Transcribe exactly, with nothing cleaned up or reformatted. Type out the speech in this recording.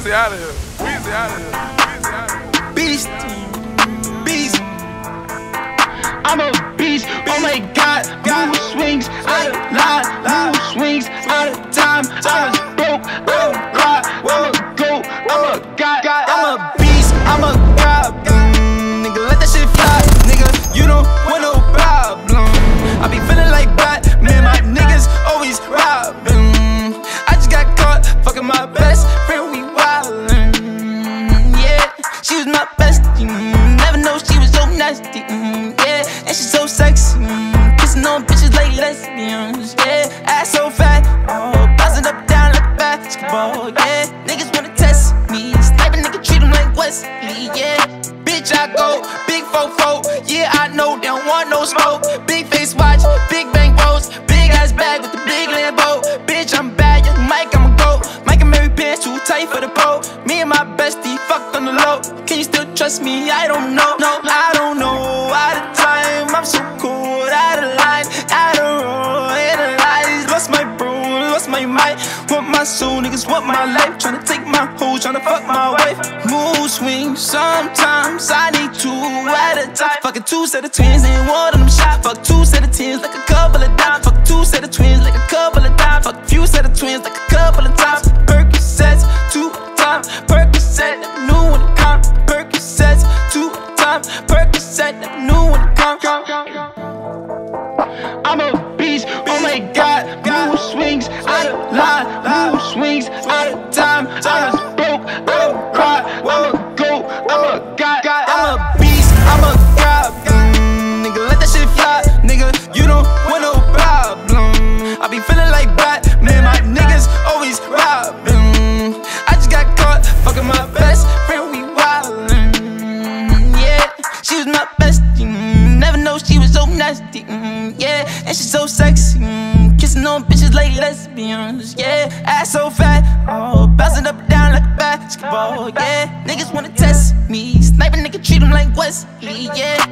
Weezy out of here. Weezy out of here. Weezy out of here. Beast. Beast. I'm a beast. Oh my God. Mood swings out of line. Mood swings out of time. I was broke. I'm a god. I'm a goat. I'm a god. I'm a beast. I'm a god. Mm, nigga, let that shit fly. Nigga, you don't want no problem. I be feeling like Batman. My niggas always robbing. I just got caught fucking my best friend. We wildin'. Yeah, she was my bestie. Never know she was so nasty. Yeah, and she's so sexy. Kissing on bitches like lesbians. Yeah, ass so fat. Oh, bouncing up down like a basketball. Yeah, niggas wanna test me. Sniper nigga treat them like Wesley. Yeah, bitch I go big fofo. Yeah, I know they don't want no smoke. Big face watch, big bang rolls, big ass bag with the big Lambo. Bitch I'm bad, young Mike I'm a goat. Mike and Mary pants too tight for the boat. Me and my bestie fucked on the low. Can you still trust me? I don't know. No, I don't know. Out of time, I'm so cold. Out of line, out of roll, analyze. Lost my bro, lost my mind. Want my soul, niggas want my life. Tryna take my hoe, tryna fuck my wife. Mood swings, sometimes I need two at a time. Fucking two set of twins, ain't one of them shot. Fuck two set of tens like a couple of dimes. Fuck two set of twins like a couple of dimes. Fuck few set of twins like a couple of times. Percocets, two times. Percocet, never knew when it come. Percocets, two times. Percocet, never knew when it come. I'm a beast, oh my God. Mood swings out of line. Mood swings out of time. I was broke, I'm a god. I'm a goat, I'm a god. I'm a beast, I'm a god. Mm, nigga, let that shit fly. Nigga, you don't want no problem. I be feeling like Batman. My niggas always robbing. I just got caught fucking my best friend. We wildin'. Yeah, she was my bestie. Never know she was so nasty. Yeah, and she's so sexy. Kissing on bitches like lesbians. Yeah, ass so fat. Oh, bouncing up and down like a basketball. Yeah, niggas wanna test me. Sniper nigga treat them like Wesley. Yeah,